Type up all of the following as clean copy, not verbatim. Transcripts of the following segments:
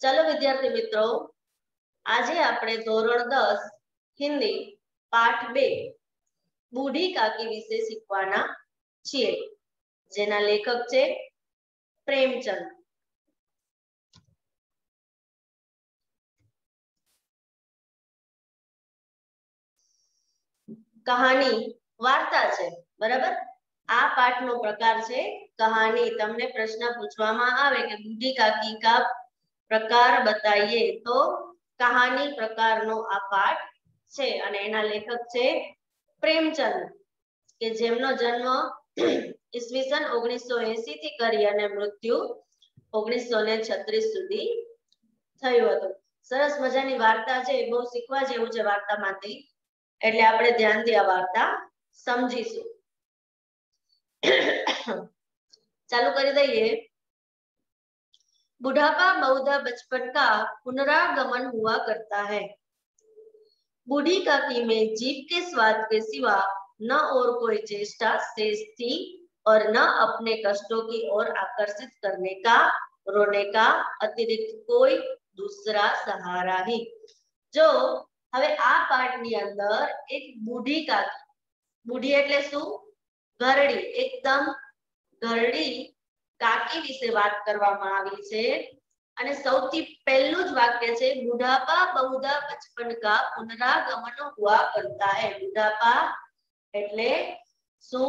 चलो विद्यार्थी मित्रों, આજે આપણે ધોરણ 10 હિન્દી પાઠ 2 બુઢી કાકી વિશે શીખવાના છીએ, જેના લેખક છે પ્રેમચંદ। કહાની વાર્તા છે, બરાબર। આ પાઠનો પ્રકાર છે કહાની। તમને પ્રશ્ન પૂછવામાં આવે કે બુઢી કાકી કા પ્રકાર बताइए, તો કહાની પ્રકારનો આ પાઠ છે અને એના લેખક છે પ્રેમચંદ, કે જેમનો જન્મ ઈસવીસન 1980 થી કરી અને મૃત્યુ 1936 સુધી થયું હતું। સરસ મજાની વાર્તા છે, બહુ શીખવા જેવું છે વાર્તામાંથી, એટલે આપણે ધ્યાનથી આ વાર્તા સમજીશું। ચાલુ કરી દઈએ। बुढ़ापा बहुधा बचपन का पुनरागमन हुआ करता है। बूढ़ी काकी में जीभ के स्वाद के सिवा न और कोई चेष्टा शेष थी और न अपने कष्टों की ओर आकर्षित करने का, रोने का अतिरिक्त कोई दूसरा सहारा ही। जो હવે આ પાઠની અંદર એક બુઢી કાકી, બુઢી એટલે શું? ઘરડી, એકદમ ઘરડી કાકી વિશે વાત કરવામાં આવી છે અને સૌથી પહેલું જ વાક્ય છે બુઢાપા बहुधा बचपन का पुनरागमन हुआ करता है। બુઢાપા એટલે શું?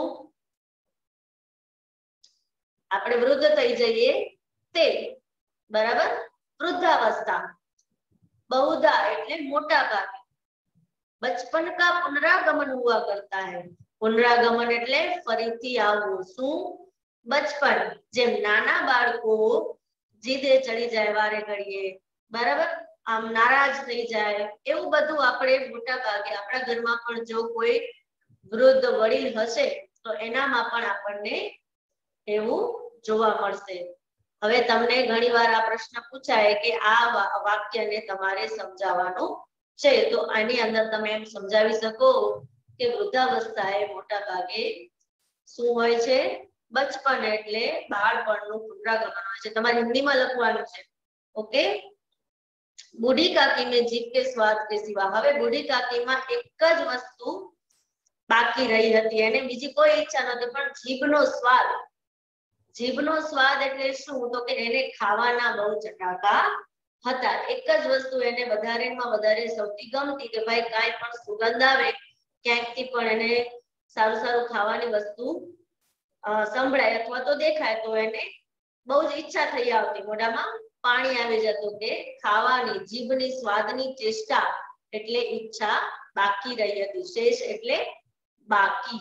આપણે વૃદ્ધ થઈ જઈએ તે, બરાબર? વૃદ્ધાવસ્થા। बहुधा એટલે મોટા ભાગે। बचपन का पुनरागमन हुआ करता है। पुनरागमन એટલે ફરીથી આવવું। શું? बचपन, જેમ નાના બાળકો જીદે ચડી જાય વારે ઘડીએ, બરાબર, આમ નારાજ થઈ જાય, એવું બધું આપણે મોટા ભાગે આપણા ઘરમાં પણ જો કોઈ વૃદ્ધ વડીલ હશે તો એનામાં પણ આપણને એવું જોવા મળશે। હવે તમને ઘણીવાર આ પ્રશ્ન પૂછાય કે આ વાક્યને તમારે સમજાવવાનું છે, તો આની અંદર તમે એમ સમજાવી શકો કે વૃદ્ધાવસ્થા એ મોટા ભાગે શું હોય છે? बचपन એટલે બાળપણનું પુનરાગમન હોય છે। તમારે હિન્દીમાં લખવાનું છે, ઓકે। બુઢી કાકી में जीभ के स्वाद के सिवा, હવે બુઢી કાકીમાં એક જ વસ્તુ બાકી રહી હતી, એને બીજી કોઈ ઈચ્છા નહોતી, પણ જીભનો સ્વાદ। જીભનો સ્વાદ એટલે શું? તો કે એને ખાવાના બહુ ચટાકા હતા। એક જ વસ્તુ એને વધારેમાં વધારે સૌથી ગમતી કે ભાઈ કાંઈ પણ સુગંધ આવે ક્યાંકથી પણ એને સારું સારું ખાવાની વસ્તુ સંભળાય અથવા તો દેખાય તો એને બહુ જ ઈચ્છા થઈ આવતી, મોઢામાં પાણી આવી જતું કે ખાવાની। જીભની સ્વાદની ચેષ્ટા એટલે ઈચ્છા બાકી રહી હતી। શેષ એટલે બાકી।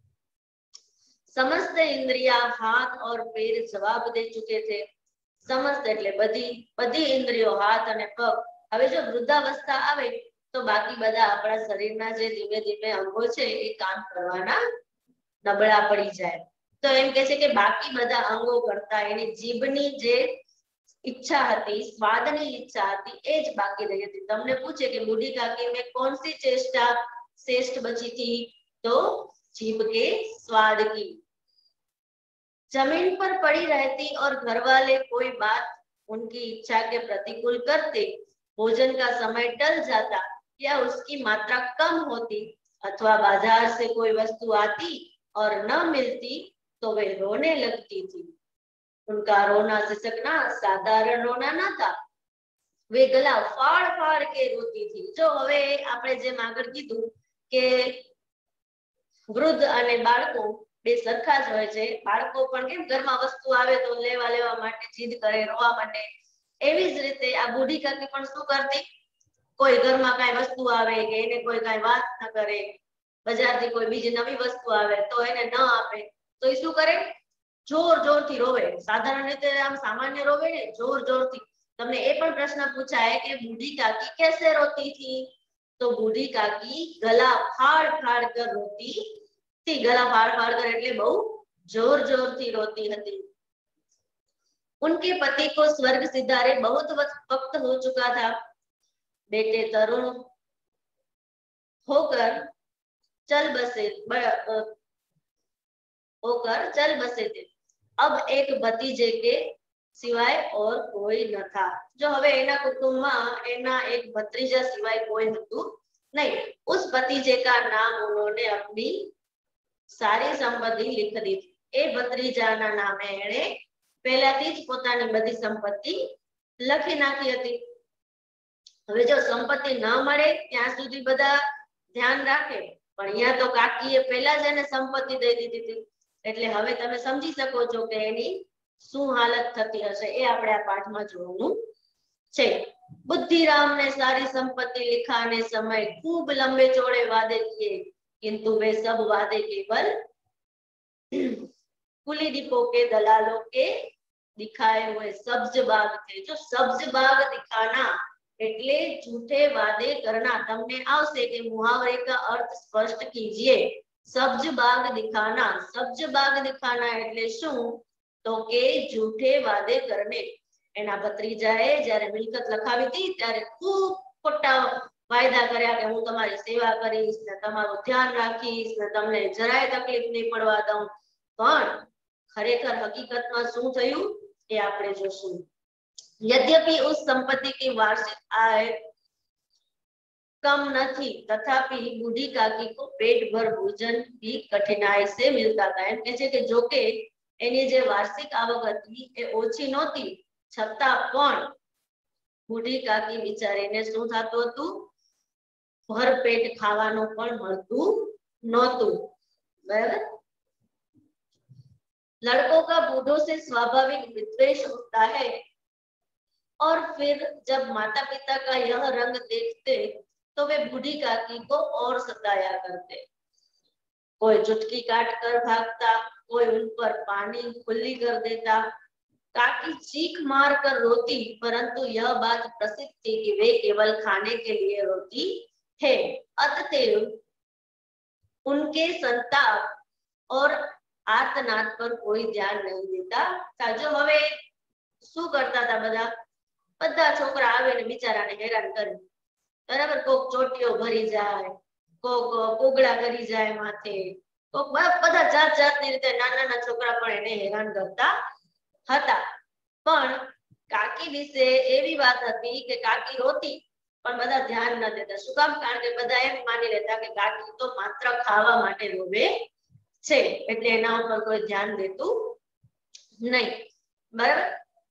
समस्त इंद्रिया हाथ और पैर जवाब दे चुके थे। समस्त એટલે બધી, બધી इंद्रियों हाथ અને પગ। હવે જો વૃદ્ધાવસ્થા આવે તો બાકી બધા આપણા શરીરના જે ધીમે ધીમે અંગો છે એ કામ કરવાના નબળા પડી જાય। તો એમ કહે છે કે બાકી બધા અંગો કરતા એની જીભની જે ઈચ્છા હતી, સ્વાદની ઈચ્છા હતી, એ જ બાકી રહી હતી। તમને પૂછે કે બુઢી કાકી में कौन सी चेष्टा श्रेष्ठ बची थी, तो जीभ के स्वाद की। जमीन पर पड़ी रहती और घर वाले कोई बात उनकी इच्छा के प्रतिकूल करते, भोजन का समय टल जाता या उसकी मात्रा कम होती, अथवा बाजार से कोई वस्तु आती और न मिलती तो वे रोने लगती थी। उनका रोना सिसकना साधारण रोना न था, वे गला फाड़ फाड़ के रोती थी। जो હવે આપણે જેમ આગળ કીધું કે વૃદ્ધ અને બાળકો બે સરખા જ હોય છે। બાળકો પણ કેમ ઘરમાં વસ્તુ આવે તો લેવા માટે જીદ કરે, રોવા માટે, એવી જ રીતે આ બુઢી કાકી પણ શું કરતી? કોઈ ઘરમાં કાંઈ વસ્તુ આવે કે એને કોઈ કાંઈ વાત ન કરે, બજારથી કોઈ બીજી નવી વસ્તુ આવે તો એને ન આપે તો એ શું કરે? જોર જોરથી રોવે। સાધારણ રીતે આમ સામાન્ય રોવે ને, જોર જોરથી। તમને એ પણ પ્રશ્ન પૂછાય કે બુઢી કાકી कैसे रोती थी, तो बूढ़ी काकी गला फाड़ फाड़ कर रोती थी। गला फाड़ फाड़ कर એટલે બહુ जोर जोरથી रोती હતી। उनके पति को स्वर्ग सिधारे बहुत वक्त हो चुका था। बेटे तरुण होकर चल बसे थे। अब एक भतीजे के सिवाय और कोई न था। जो हवे एना कुटुंब में एना एक भतीजा सिवाय कोई हतु नहीं। उस भतीजे का नाम उन्होंने अपनी सारी संपत्ति लिख दी थी। ए भतीजाना नामे एणे पहलाथी ज पोतानी बधी संपत्ति लखी नाखी हती। हवे जो संपत्ति न मळे त्यां सुधी बधा ध्यान राखे, पण अहींया तो काकीए पहेला ज एने संपत्ति दई दीधी थी। એટલે હવે તમે સમજી શકો છો કે એની શું હાલત થતી હશે એ આપણે આ પાઠમાં જોવાનું છે। बुद्धिराम ने सारी संपत्ति लिखाने समय खूब लंबे चौड़े वादे किए, किंतु वे सब वादे केवल कुली डिपो के दलालों के दिखाए हुए सब्ज बाग थे। जो सब्ज बाग दिखाना એટલે झूठे वादे करना। तमने आवशे के मुहावरे का अर्थ स्पष्ट कीजिए। सब्ज बाग दिखाना, सब्ज बाग दिखाना એટલે શું? तो के झूठे वादे करने। एना भत्रीजाए જ્યારે મિલકત લખાવી હતી ત્યારે ખૂબ ખોટા વાયદા કર્યા કે હું તમારી સેવા કરીશ ને તમારું ધ્યાન રાખીશ ને તમને જરાય તકલીફ નહીં પડવા દઉં, પણ ખરેખર હકીકતમાં શું થયું એ આપણે જોશું। यद्यपि उस संपत्ति की वार्षिक आय कम न थी, तथापि बूढ़ी काकी को पेट भर भोजन भी कठिनाई से मिलता था। एम कहे के जो के एनी जे वार्षिक आवक हती ए ओછી नहोती, छतां पण बूढ़ी काकी बिचारीने शुं थातुं हतुं? भर पेट खावानुं पण मळतुं नहोतुं। बराबर। लड़कों का बूढ़ों से स्वाभाविक विद्वेष होता है, और फिर जब माता पिता का यह रंग देखते तो वे बूढ़ी काकी को और सताया करते। कोई चुटकी काट कर भागता, कोई उन पर पानी खुली कर देता। काकी चीख मार कर रोती, परंतु यह बात प्रसिद्ध थी कि वे केवल खाने के लिए रोती है। अतएव उनके संताप और आर्तनाद पर कोई ध्यान नहीं देता था। जो हवे શું કરતા હતા બધા છોકરા આવે ને બિચારાને હેરાન કરે। બરાબર। કોક ચોટીઓ ભરી જાય, કોક કોગળા કરી જાય માથે, કોક બધા જાત જાતની રીતે નાના છોકરા પણ એને હેરાન કરતા હતા। પણ કાકી વિશે એવી વાત હતી કે કાકી રોતી પણ બધા ધ્યાન ન દેતા। શું કામ? કારણ કે બધા એમ માની લેતા કે કાકી તો માત્ર ખાવા માટે રોવે છે, એટલે એના ઉપર કોઈ ધ્યાન દેતું નહીં। બરાબર।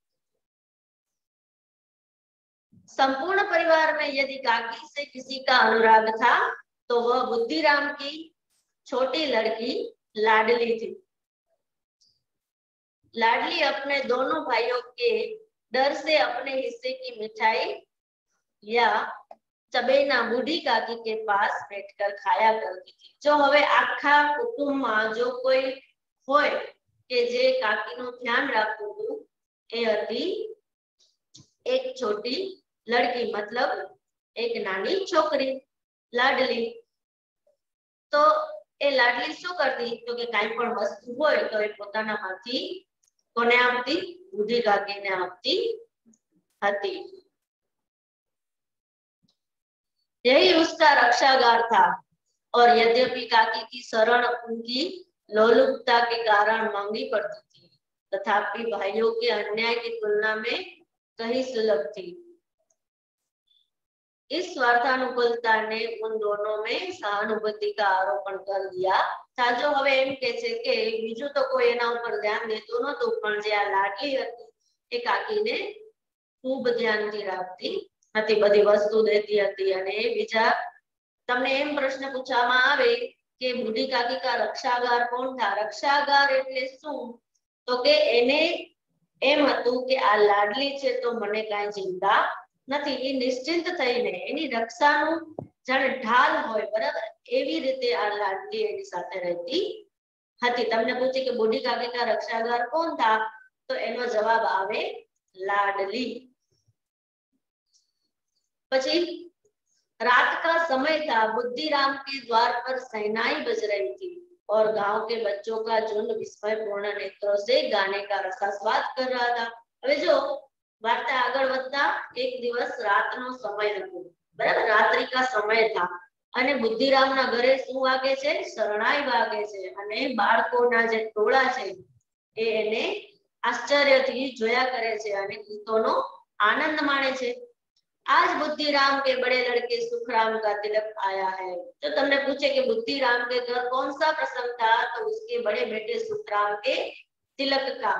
संपूर्ण परिवार में यदि काकी से किसी का अनुराग था तो वह बुद्धिराम की छोटी लड़की लाडली थी। लाडली अपने दोनों भाइयों के डर से अपने हिस्से की मिठाई या चबेना बूढ़ी काकी के पास बैठकर खाया करती थी। जो हवे आखा कुटुंब में जो कोई होय के जे काकीનું ध्यान રાખતું હતું એ હતી एक छोटी लड़की, मतलब एक नानी छोकरी लाडली। तो ए लाडली शू करती? तो के काई पण वस्तु होय तो ए पोताना मांथी कोने आपती? बूढ़ी काकीने आपती हती। यही उसका रक्षागार था। और यद्यपि काकी की शरण उनकी लोलुपता के कारण मांगनी पड़ती थी, तथापि भाइयों के अन्याय की तुलना में कहीं सुलभ थी। इस स्वार्थानुकूलता ने उन दोनों में सहानुभूति का आरोपण कर दिया था। जो हवे एम कहे छे के बीजू तो कोई एना ऊपर ध्यान देतुं नहोतुं, पण जे आ लाडली हती ए काकीने खूब ध्यानथी राखती हती, बधी वस्तु देती हती। अने बीजा तमने एम प्रश्न पूछवामां आवे के बूढ़ी काकी का रक्षागार कौन था? रक्षागार एटले शुं? तो के एने एम हतुं के आ लाडली छे तो मने काई चिंता નથી, એ નિશ્ચિંત થઈને એની રક્ષાનું જાણે ઢાલ હોય, બરાબર, એવી રીતે આ લાડલી એની સાથે રહેતી હતી। તમને પૂછે કે બુઢી કાકી કા રક્ષાગાર કોણ था? તો એનો જવાબ આવે लाडली। પછી रात का समय था। बुद्धिराम के द्वार पर शहनाई बज रही थी और गांव के बच्चों का झुंड विस्मयपूर्ण नेत्रों से गाने का रसास्वाद कर रहा था। હવે જો वार्ता आगळ વધતા एक दिवस रातनो समय હતો, बराबर, रात्रि का समय था અને બુદ્ધિરામના ઘરે શું વાગે છે? શરણાઈ વાગે છે અને બાળકોના જે ટોળા છે એ એને આશ્ચર્યથી જોયા કરે છે અને ગીતોનો આનંદ માણે છે। आज बुद्धिराम के बड़े लड़के सुखराम का तिलक आया है। तो तुमने पूछे कि बुद्धिराम के घर कौन सा प्रसंग था, तो उसके बड़े बेटे सुखराम के तिलक का,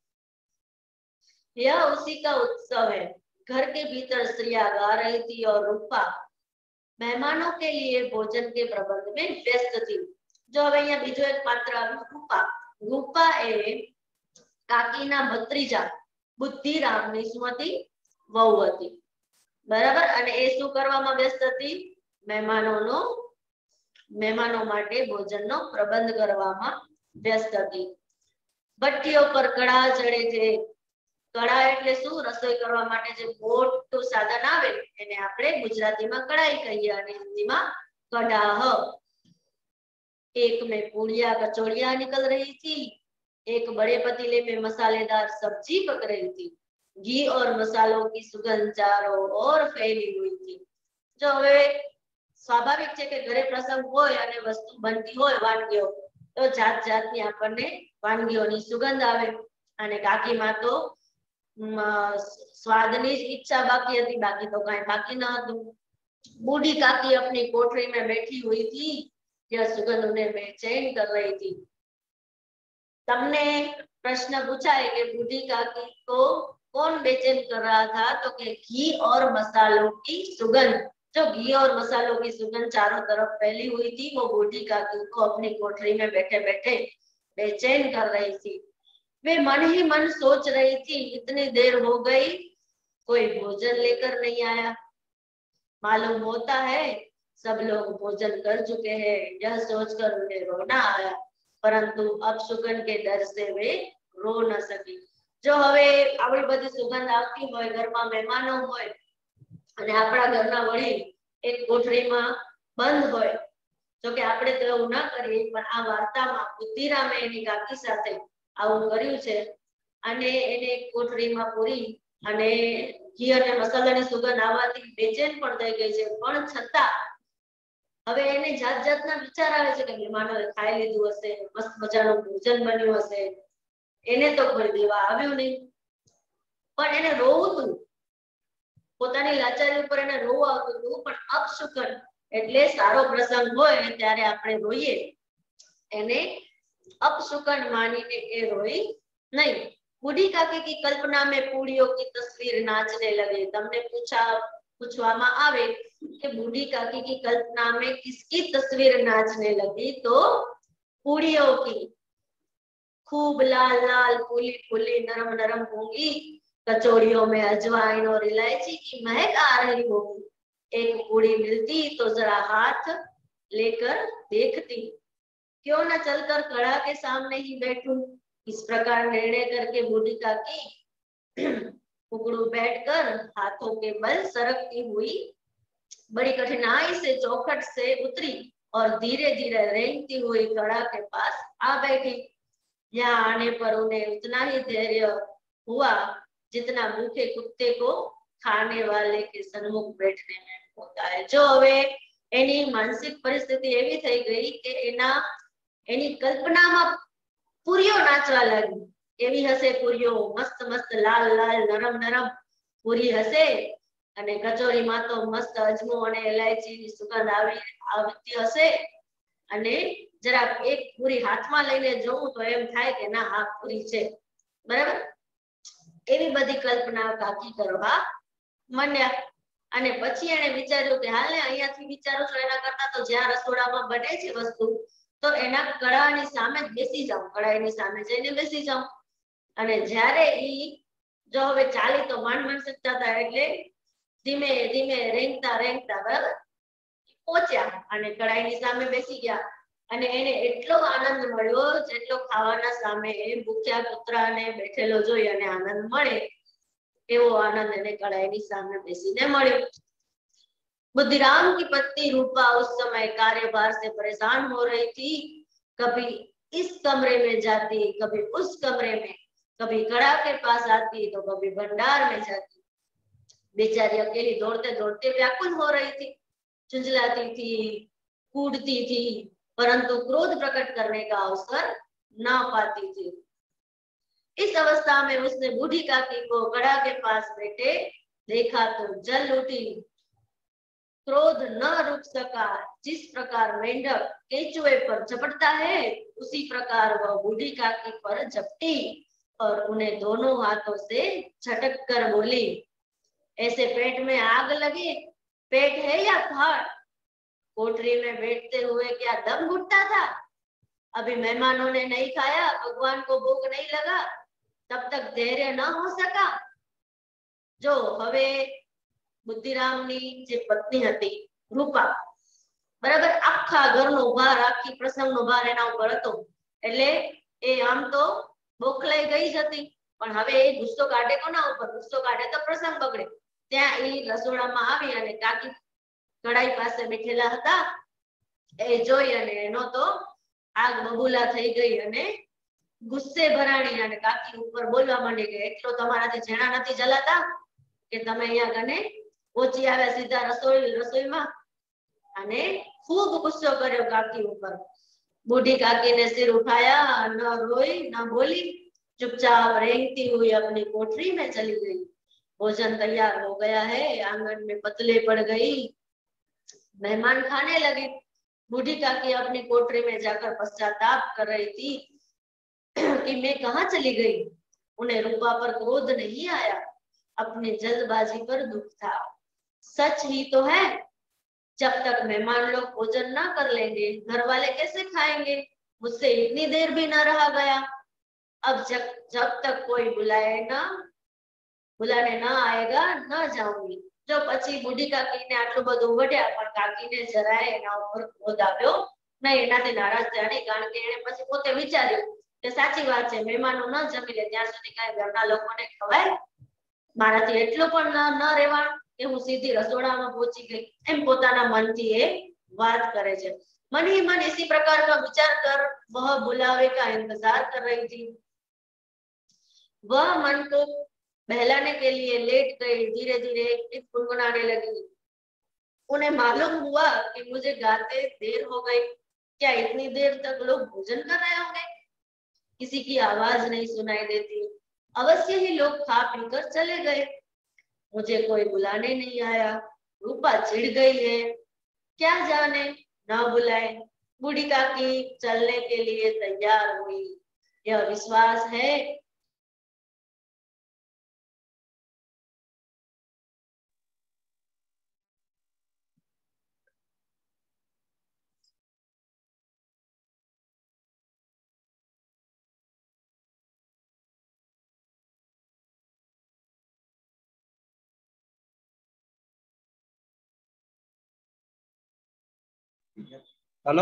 यह उसी का उत्सव है। घर के भीतर स्त्रियां गा रही थी और रूपा मेहमानों के लिए भोजन के प्रबंध में व्यस्त थी। जो હવે અહીંયા બીજો એક પાત્ર આવ્યું રૂપા। રૂપા એ કાકીના ભત્રીજા બુદ્ધિરામની સુમતી વહુ હતી, બરાબર। અને એ શું કરવામાં વ્યસ્ત હતી? મહેમાનો માટે ભોજનનો પ્રબંધ કરવામાં વ્યસ્ત હતી। ભઠ્ઠીઓ પર કડા ચડે છે। કડા એટલે શું? રસોઈ કરવા માટે જે મોટું સાધન આવે એને આપણે ગુજરાતીમાં કડાઈ કહીએ અને હિન્દીમાં કડાહ। एक में पूड़ियां कचौड़ियां निकल रही थी, एक बड़े पतीले में मसालेदार सब्जी पक रही थी। घी और मसालों की सुगंध चारों ओर फैली हुई थी। जो હવે સ્વાભાવિક છે કે ઘરે પ્રસંગ હોય અને વસ્તુ બનતી હોય વાનગીઓ, તો જાત જાતની આપણને વાનગીઓની સુગંધ આવે। અને કાકીમાં તો स्वादनी ज इच्छा बाकी थी, बाकी तो कहीं बाकी न હતું। बूढ़ी काकी अपनी कोठरी में बैठी हुई थी, यह सुगंध उन्हें बेचैन कर रही थी। तमने प्रश्न पूछा है कि बूढ़ी काकी को कौन बेचैन कर रहा था, तो कि घी और मसालों की सुगंध। जो घी और मसालों की सुगंध चारों तरफ फैली हुई थी, वो बूढ़ी काकी को अपनी कोठरी में बैठे बैठे बेचैन कर रही थी। वे मन ही मन सोच रही थी, इतनी देर हो गई कोई भोजन लेकर नहीं आया। मालूम होता है सब लोग भोजन कर चुके हैं। यह सोचकर उन्हें रोना आया, परंतु अब सुगंध के डर से वे रो न सकी। जो हवे आवड़ी बधी सुगंध आवती होय, घरमां મહેમાનો હોય અને આપણા ઘરના વડીલ એક કોઠરીમાં બંધ હોય, જો કે આપણે તો એવું ના કરીએ, પણ આ વાર્તામાં બુદ્ધિરામે એની કાકી સાથે આવું કર્યું છે અને એને કોઠરીમાં પૂરી અને ઘી અને મસાલાની સુગંધ આવવાથી બેચેન પણ થઈ ગઈ છે। પણ છતાં હવે એને જાત જાતના વિચાર આવે છે કે મહેમાનોએ ખાઈ લીધું હશે, મસ્ત મજાનું ભોજન બન્યું હશે, એને તો કોઈ દેવા આવ્યું નહીં। પણ એને રોવું હતું, પોતાની લાચારી ઉપર એને રોવું આવતું હતું। પણ અપશુકન એટલે સારો પ્રસંગ હોય ત્યારે આપણે રોઈએ, એને अपशुकन मानीने ए रोई नहीं। बूढ़ी काकी की कल्पना में पूड़ियों की तस्वीर नाचने लगे। तमने पूछवामा आवे कि बूढ़ी काकी की कल्पना में किसकी तस्वीर नाचने लगी, तो पूड़ियों की। खूब लाल लाल फूली फूली नरम नरम होंगी, कचौड़ियों में अजवाइन और इलायची की महक आ रही होगी। एक पूड़ी मिलती तो जरा हाथ लेकर देखती, क्यों न चलकर कड़ा के सामने ही बैठूं। इस प्रकार निर्णय करके बूढ़ी काकी उकड़ू बैठकर हाथों के बल सरकती हुई बड़ी कठिनाई से चौखट से उतरी और धीरे धीरे रेंगती हुई कड़ा के पास आ बैठी। यहाँ आने पर उन्हें उतना ही धैर्य हुआ जितना भूखे कुत्ते को खाने वाले के सन्मुख बैठने में होता है। जो हवे एनी मानसिक परिस्थिति एवी थई गई के एनी कल्पनामां पूरीओ नाचवा लागी। एवी हसे पूरीओ मस्त मस्त लाल लाल नरम नरम पूरी हसे अने कचोरीमां तो मस्त अजमो अने इलायचीनी सुगंध आवती हसे अने जरा एक पूरी हाथमां लईने जोऊं तो एम थाय के ना आ पूरी छे, बराबर। एवी बधी कल्पना काकी करवा मंड्या अने पछी एणे विचार्युं के हाल ने अहींयाथी विचारो छो एना करता तो ज्यां रसोडामां बने छे वस्तु तो एना कड़ानी सामे बेसी जाऊं, कड़ाईनी सामे जईने बेसी जाऊं। अने ज्यारे ई जो हवे चाली तो માંડ શકતા હતા એટલે ધીમે ધીમે રેંગતા રેંગતા બરાબર પહોંચ્યા અને કડાઈની સામે બેસી ગયા અને એને એટલો આનંદ મળ્યો જેટલો ખાવાના સામે ભૂખ્યા કૂતરાને બેઠેલો જોઈ અને આનંદ મળે એવો આનંદ એને કડાઈની સામે બેસીને મળ્યો। बुद्धिराम की पत्नी रूपा उस समय कार्यभार से परेशान हो रही थी। कभी इस कमरे में जाती, कभी उस कमरे में, कभी कड़ा के पास आती तो कभी भंडार में जाती। बेचारी अकेली दौड़ते दौड़ते व्याकुल हो रही थी, झुंझलाती थी, कूदती थी, परंतु क्रोध प्रकट करने का अवसर ना पाती थी। इस अवस्था में उसने बूढ़ी काकी को घड़ा के पास बैठे देखा तो जल उठी। क्रोध न रुक सका। जिस प्रकार मेंढक केचुए पर झपटता है उसी प्रकार वह बूढ़ी काकी पर झपटी और उन्हें दोनों हाथों से झटक कर बोली, ऐसे पेट में आग लगी? पेट है या फाड़? कोठरी में बैठते हुए क्या दम घुटता था? अभी मेहमानों ने नहीं खाया, भगवान को भूख नहीं लगा, तब तक धैर्य न हो सका? जो हवे बुद्धिरामनी जे पत्नी हती रूपा, बराबर आखा घरનો ભાર, આખી પ્રસંગનો ભાર એના ઉપર હતો, એટલે એ આમ તો બોખલાઈ ગઈ જ હતી, પણ હવે એ ગુસ્સો કાઢે કોના ઉપર? ગુસ્સો કાઢે તો પ્રસંગ બગડે. ત્યાં એ રસોડામાં આવી અને કાકી કઢાઈ પાસે બેઠેલા હતા એ જોઈ અને એનો તો આગ બબૂલા થઈ ગઈ અને ગુસ્સે ભરાણી અને કાકી ઉપર બોલવા માંડી કે એટલો તમારાથી ઝેણા નથી જલાતા કે તમે અહીંયા કને પહોંચી આવ્યા સીધા રસોઈમાં. અને खूब गुस्सो કર્યો काकी ऊपर. बूढ़ी काकी ने सिर उठाया, न रोई न बोली, चुपचाप रेंगती हुई अपनी कोठरी में चली गई. भोजन तैयार हो गया है, आंगन में पतले पड़ गई, मेहमान खाने लगे. बूढ़ी काकी अपनी कोठरी में जाकर पश्चाताप कर रही थी कि मैं कहाँ चली गई. उन्हें रूपा पर क्रोध नहीं आया, अपनी जल्दबाजी पर दुख था. सच ही तो है, जब तक मेहमान लोग भोजन ना कर लेंगे घर वाले कैसे खाएंगे? मुझसे इतनी देर भी ना रहा गया. अब जब तक कोई बुलाने ना आएगा न जाऊंगी. जो પછી બુઢી કાકીને આટલું બધું વઢ્યા પણ કાકીને જરાય એના ઉપર ક્રોધ આવ્યો નહીં, એનાથી નારાજ થયા નહીં, કારણ કે એને પછી પોતે વિચાર્યું કે સાચી વાત છે, મહેમાનો ન જમી લે ત્યાં સુધી કાંઈ ઘરના લોકોને ખવાય? મારાથી એટલું પણ ન રહેવાનું કે હું सीधी રસોડામાં પહોંચી ગઈ, એમ પોતાના મનથી એ વાત કરે છે. मन ही मन इसी प्रकार का विचार कर वह बुलावे का इंतजार कर रही थी. वह मन को बहलाने के लिए लेट गई. धीरे धीरे एक गुनगुनाने लगी. उन्हें मालूम हुआ कि मुझे गाते देर हो गई. क्या इतनी देर तक लोग भोजन कर रहे होंगे? किसी की आवाज नहीं सुनाई देती. अवश्य ही लोग खा पीकर चले गए. मुझे कोई बुलाने नहीं आया. रूपा चिढ़ गई है, क्या जाने न बुलाए. बूढ़ी काकी चलने के लिए तैयार हुई. यह विश्वास है हेलो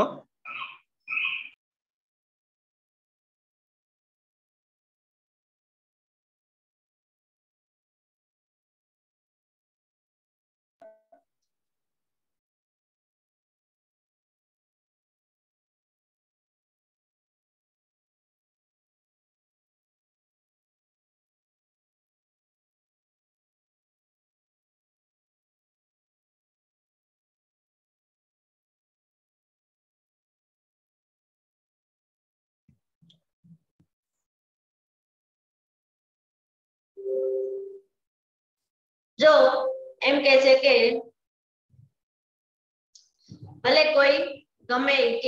जो एम कहे छे के भले कोई गमे के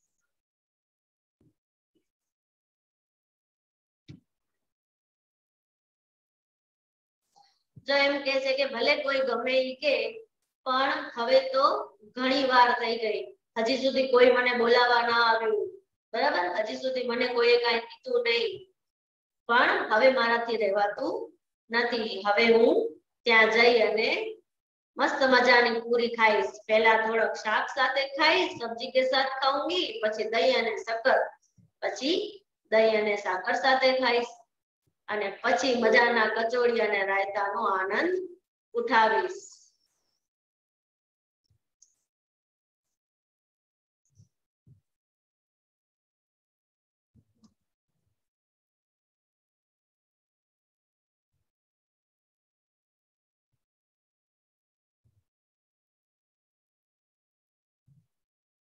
जो एम कहे छे के भले कोई गमे के पण हवे तो घणी वार થઈ ગઈ. હજી સુધી કોઈ મને બોલાવા ના આવ્યું, બરાબર? હજી સુધી મને કોઈએ કાંઈ કીધું નહીં, પણ હવે મારાથી રહેવાતું નથી. હવે હું ત્યાં જઈ અને मस्त मजानी पूरी खाईश. पहला थोड़ा शाक साथे खाईश, सब्जी के साथ खाऊंगी, પછી દહીં અને શક્કર, પછી દહીં અને સાકર સાથે ખાઈશ અને પછી મજાના કચોડી અને રાયતાનો આનંદ ઉઠાવીશ.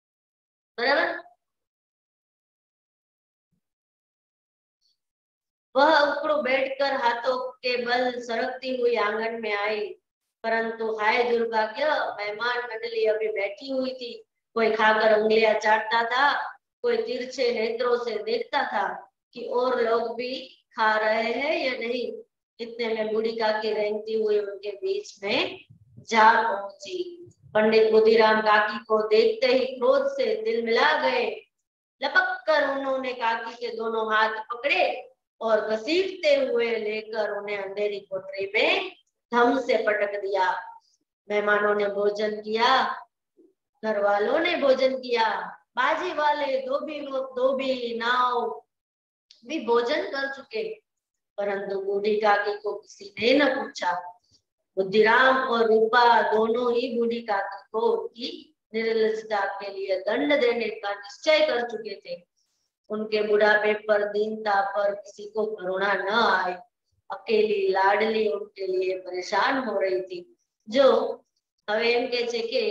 બરાબર? वह उकड़ू बैठकर हाथों के बल सरकती हुई आंगन में आई, परंतु हाय दुर्भाग्य, मेहमान मंडली अभी बैठी हुई थी। कोई खाकर उंगलियां चाटता था, कोई तिरछे नेत्रों से देखता था कि और लोग भी खा रहे हैं या नहीं। इतने में बूढ़ी काकी रेंगती हुई उनके बीच में जा पहुंची। पंडित बुद्धिराम काकी को देखते ही क्रोध से दिल मिला गए। लपक कर उन्होंने काकी के दोनों हाथ पकड़े और घसीटते हुए लेकर उन्हें अंधेरी कोठरी में धम से पटक दिया। मेहमानों ने भोजन किया, घर वालों ने भोजन किया, बाजी वाले धोबी नाव भी भोजन कर चुके, परंतु बूढ़ी काकी को किसी ने न पूछा। बुद्धिराम और रूपा दोनों ही बूढ़ी काकी को उनकी निर्लजता के लिए दंड देने का निश्चय कर चुके थे। उनके बुढ़ापे पर, दीनता पर किसी को करुणा न आई। अकेली लाडली उनके लिए परेशान हो रही थी। जो હવે એમ કે છે કે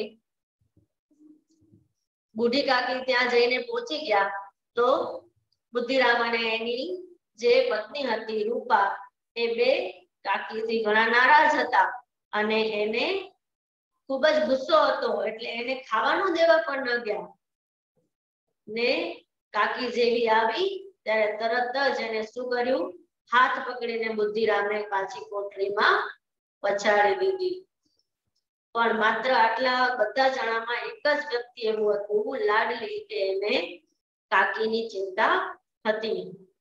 બુઢી કાકી ત્યાં જઈને પહોંચી ગયા તો બુદ્ધિરામ અને એની જે પત્ની હતી રૂપા એ બે કાકીથી ઘણા નારાજ હતા અને એને ખૂબ જ ગુસ્સો હતો, એટલે એને ખાવાનું દેવા પણ ન ગયા ને કાકી જેવી આવી ત્યારે તરત જ એને શું કર્યું, હાથ પકડીને બુદ્ધિરામને પાછી કોઠડીમાં પછાડી દીધી। પણ માત્ર આટલા બધા જણામાં એક જ વ્યક્તિ એવું હતું, લાડલી, કે એને કાકીની चिंता હતી।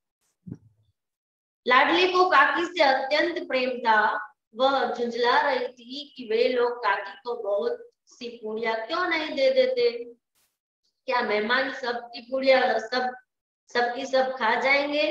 लाडली को काकी से अत्यंत प्रेम था। वह झुंझला रही थी कि वे लोग काकी को बहुत सी पूड़ियां क्यों नहीं दे देते। क्या मेहमान सबकी पूड़ियां सबकी सब खा जाएंगे,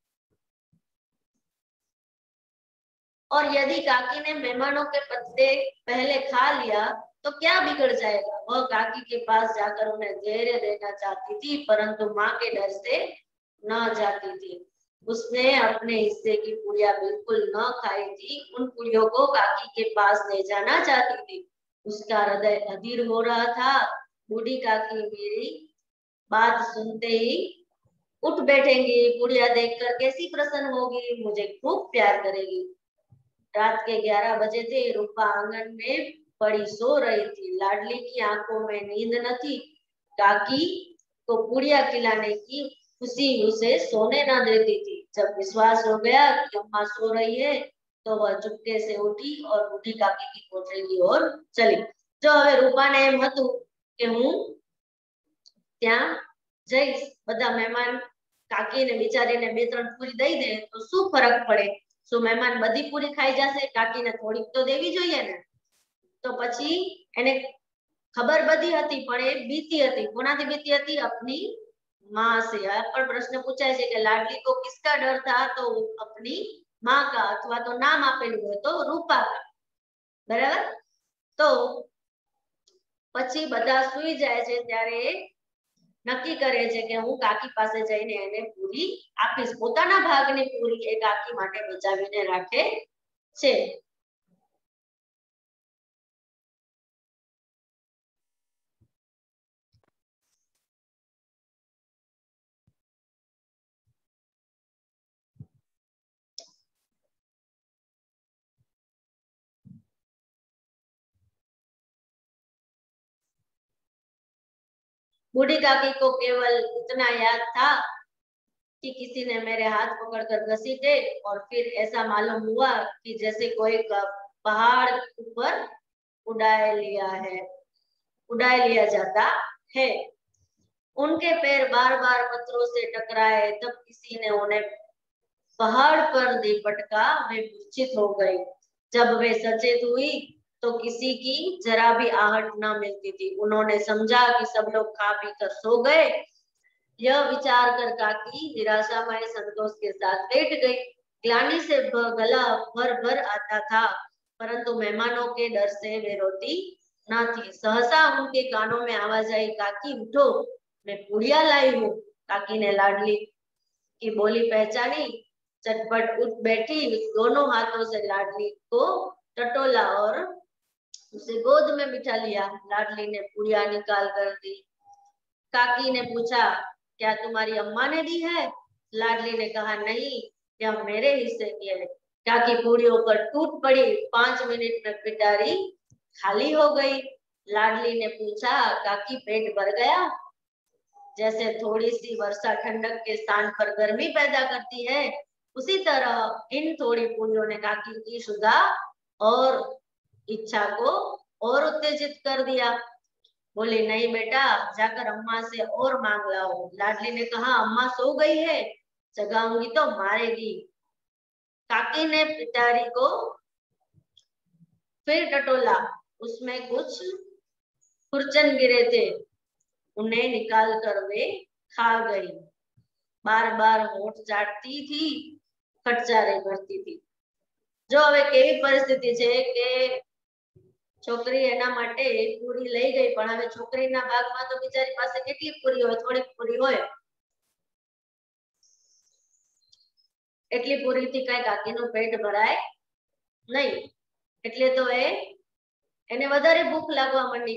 और यदि काकी ने मेहमानों के पत्ते पहले खा लिया तो क्या बिगड़ जाएगा। वह काकी के पास जाकर उन्हें धैर्य देना चाहती थी, परंतु माँ के डर से न जाती थी। उसने अपने हिस्से की पूड़ियां बिल्कुल न खाई थी, उन पूड़ियों को काकी के पास ले जाना चाहती थी। उसका हृदय अधीर हो रहा था। बूढ़ी काकी मेरी बात सुनते ही उठ बैठेंगी, पूड़ियां देखकर कैसी प्रसन्न होगी, मुझे खूब प्यार करेगी। रात के 11 बजे थे। रूपा आंगन में पड़ी सो रही थी। लाडली की आंखों में नींद न थी। काकी को पूड़ियां खिलाने की खुशी उसे सोने न देती थी। जब विश्वास हो गया कि अम्मा सो रही है तो वह चुपके से उठी और बूढ़ी काकी की कोठरी की ओर चली। जो હવે રૂપાને એમ હતું કે હું ત્યાં જઈશ, બધા મહેમાન કાકીને બિચારીને 2-3 પૂરી દઈ દે તો શું ફરક પડે, શું મહેમાન બધી પૂરી ખાઈ જશે, કાકીને થોડીક તો દેવી જોઈએ ને। તો પછી એને ખબર બધી હતી, પણ એ બીતી હતી। કોનાથી બીતી હતી? अपनी माँ से। આ પણ પ્રશ્ન પૂછાય છે કે લાડલી को किसका डर था, तो अपनी माँ का, अथवा तो नाम આપેલું હોય તો રૂપા का। બરાબર। તો પછી બધા સુઈ જાય છે ત્યારે નક્કી કરે છે કે હું કાકી પાસે જઈને એને પૂરી આપીશ। પોતાના ભાગની પૂરી એ કાકી માટે બચાવીને રાખે છે। बूढ़ी काकी को केवल इतना याद था कि किसी ने मेरे हाथ पकड़कर घसीटे और फिर ऐसा मालूम हुआ कि जैसे कोई पहाड़ ऊपर उड़ाए लिया जाता है। उनके पैर बार बार पत्थरों से टकराए, तब किसी ने उन्हें पहाड़ पर दे पटका। वे मूर्छित हो गई। जब वे सचेत हुई तो किसी की जरा भी आहट न मिलती थी। उन्होंने समझा कि सब लोग खा पी कर सो गए। यह विचार कर काकी निराशामय संतोष के साथ लेट गई। ग्लानि से गला भर भर आता था, परंतु मेहमानों के डर से वे रोती न थी। सहसा उनके कानों में आवाज आई, काकी उठो, मैं पूड़िया लाई हूँ। काकी ने लाडली की बोली पहचानी, चटपट उठ बैठी, दोनों हाथों से लाडली को टटोला और उसे गोद में बिठा लिया। लाडली ने पूड़िया निकाल कर दी। काकी ने पूछा, क्या तुम्हारी अम्मा ने दी है? लाडली ने कहा, नहीं, या मेरे हिस्से की है। काकी पूड़ियों पर टूट पड़ी। 5 मिनट में पिटारी खाली हो गई। लाडली ने पूछा, काकी पेट भर गया? जैसे थोड़ी सी वर्षा ठंडक के स्थान पर गर्मी पैदा करती है, उसी तरह इन थोड़ी पूड़ियों ने काकी की क्षुधा और इच्छा को और उत्तेजित कर दिया। बोली, नहीं बेटा, जाकर अम्मा से और मांग लाओ। लाडली ने कहा, अम्मा सो गई है, जगाऊंगी तो मारेगी। काकी ने पिटारी को फिर टटोला। उसमें कुछ खुरचन गिरे थे, उन्हें निकाल कर वे खा गई। बार बार होठ चाटती थी, खटचारे करती थी। जो હવે કેવી પરિસ્થિતિ છે કે છોકરી એના માટે પૂરી લઈ ગઈ, પણ હવે છોકરીના ભાગમાં તો બિચારી પાસે કેટલી પૂરી હોય, થોડી પૂરી હોય, એટલી પૂરીથી કઈ કાકીનું પેટ ભરાય નહીં, એટલે તો એને વધારે ભૂખ लागवा માંડી।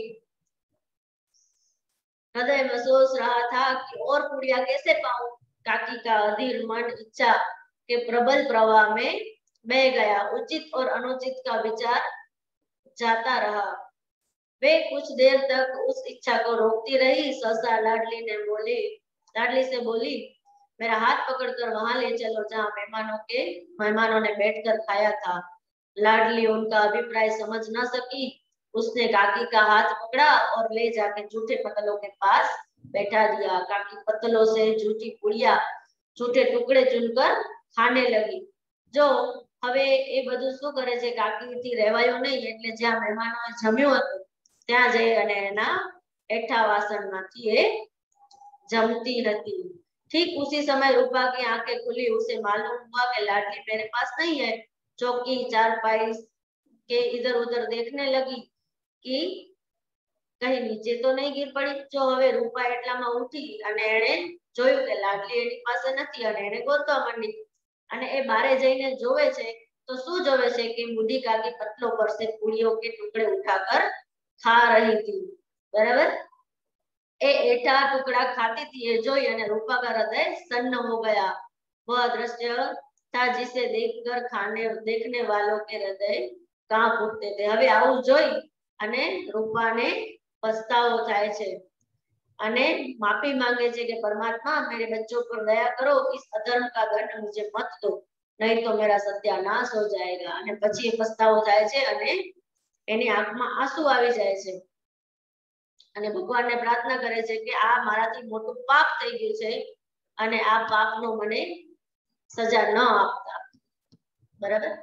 हृदय में सोच रहा था कि और पूड़ियां कैसे पाऊं। काकी का अधीर मन इच्छा के प्रबल प्रवाह में बह गया। उचित और अनुचित का विचार जाता रहा। वे कुछ देर तक उस इच्छा को रोकती रही। सहसा लाडली से बोली, मेरा हाथ पकड़कर वहां ले चलो जहां मेहमानों ने बैठकर खाया था। लाडली उनका अभिप्राय समझ न सकी। उसने काकी का हाथ पकड़ा और ले जाके जूठे पतलों के पास बैठा दिया। काकी पतलों से जूठी पुड़िया, जूठे टुकड़े चुनकर खाने लगी। जो હવે એ બધું શું કરે છે, કાકીથી રહેવાયો નહીં, એટલે જ્યાં મહેમાનોએ જમ્યું હતું ત્યાં જઈ અને એના એઠા વાસણમાંથી એ જમતી હતી। ठीक उसी समय रूपा की आंखें खुली। उसे मालूम हुआ कि लाडली मेरे पास नहीं है। चौकी चारपाई के इधर उधर देखने लगी कि कहीं नीचे तो नहीं गिर पड़ी। जो હવે રૂપા એટલામાં ઉઠી અને એણે જોયું કે લાડલી એની પાસે નથી અને એણે ગોતવા માંડી અને એ બારે જઈને જોવે છે તો શું જોવે છે કે બુઢી કાકી પતલો પર से पूड़ियों के टुकड़े उठाकर खा रही थी। बराबर, ए एठा टुकड़ा खाती थी ये जोई અને रूपा का हृदय सन्न हो गया। वह दृश्य था जिसे देखने वालों के हृदय कांप उठते थे। હવે આવું જોઈ અને રૂપાને પસ્તાવો થાય છે અને माफी मांगे છે કે परमात्मा मेरे बच्चों पर दया करो, इस अधर्म का दंड मुझे मत दो, नहीं तो मेरा सत्यानाश हो जाएगा। અને પછી એ પસ્તાવો થાય છે અને એની આંખમાં આંસુ આવી જાય છે અને ભગવાનને પ્રાર્થના કરે છે કે આ મારાથી મોટું પાપ થઈ ગયું છે અને આ પાપનો મને સજા ન આપતા। બરાબર,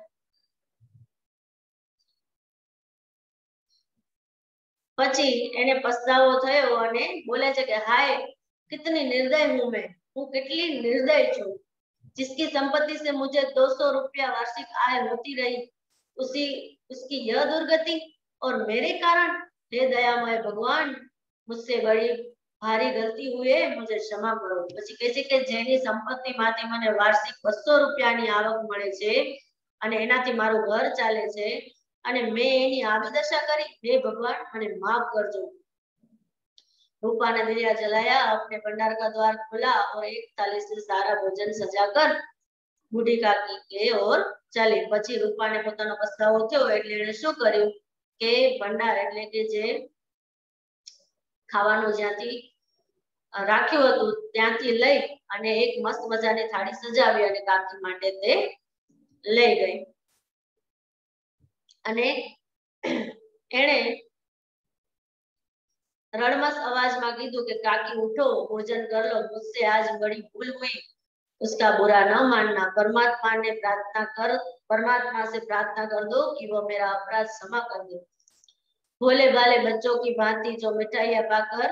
પછી એને પસ્તાવો થયો અને બોલે છે કે હાય कितनी निर्दय हूं मैं, हूं કેટલી निर्दय છું। जिसकी संपत्ति से मुझे 200 रुपया वार्षिक आय होती रही, उसकी यह दुर्गति और मेरे कारण। हे दयामय भगवान, मुझसे बड़ी भारी गलती हुई है, मुझे क्षमा करो। પછી કહે છે કે જેની સંપત્તિમાંથી મને વાર્ષિક 200 રૂપિયાની આવક મળે છે અને એનાથી મારું ઘર ચાલે છે અને મેં એની આવી દશા કરી, हे भगवान મને माफ करजो। रूपा ने दिया जलाया, अपने भंडार का द्वार खोला और एक थाली से सारा भोजन सजाकर बूढ़ी काकी के ओर चली। પછી रूपा ने પોતાનો પસ્તાવો થયો એટલે એણે શું કર્યું કે ભંડાર એટલે કે જે ખાવાનું જ્યાંથી રાખ્યું હતું ત્યાંથી લઈ અને એક મસ્ત મજાની થાળી સજાવી અને કાકી માટે તે લઈ ગઈ અને એણે रड़मस आवाज में कीधु कि काकी उठो, भोजन कर लो, मुझसे आज बड़ी भूल हुई, उसका बुरा न मानना। परमात्मा से प्रार्थना कर दो कि वो मेरा अपराध क्षमा कर दे। भोले भाले बच्चों की भांति जो मिठाइयां पाकर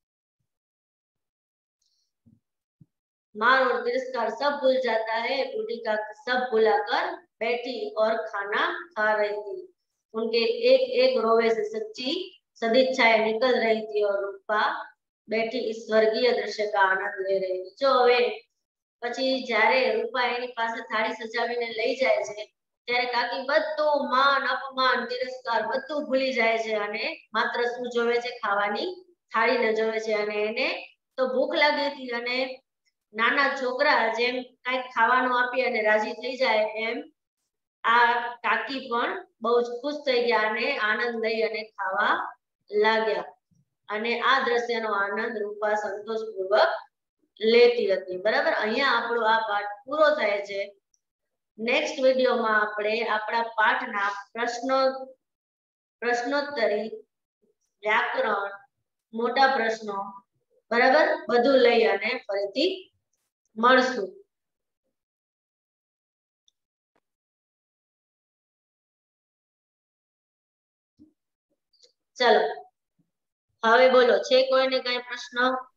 मार और तिरस्कार सब भूल जाता है, बूढ़ी का सब भुलाकर बैठी और खाना खा रही थी। उनके एक एक रोवे से सच्ची सदिच्छाएं निकल रही थी और रूपा बैठी इस स्वर्गीय दृश्य का आनंद ले रही थी। जो હવે પછી જ્યારે રૂપા એની પાસે થાળી સજાવીને લઈ જાય છે ત્યારે કાકી બધું માન અપમાન તિરસ્કાર બધું ભૂલી જાય છે અને માત્ર શું જોવે છે, ખાવાની થાળીને જોવે છે અને એને તો ભૂખ લાગી હતી અને નાના છોકરા જેમ કઈક ખાવાનું આપી અને રાજી થઈ જાય એમ આ કાકી પણ બહુ જ ખુશ થઈ ગયા અને આનંદ લઈ અને ખાવા લાગ્યા અને આ દ્રશ્યનો આનંદ રૂપા સંતોષપૂર્વક લેતી હતી. બરાબર, અહીંયા આપણો આ પાઠ પૂરો થાય છે. નેક્સ્ટ વિડીયોમાં આપણે આપણા પાઠના પ્રશ્નોત્તરી, વ્યાકરણ, મોટા પ્રશ્નો, બરાબર, બધું લઈ અને ફરીથી મળશું. ચલો, હવે બોલો, છે કોઈને કઈ પ્રશ્ન?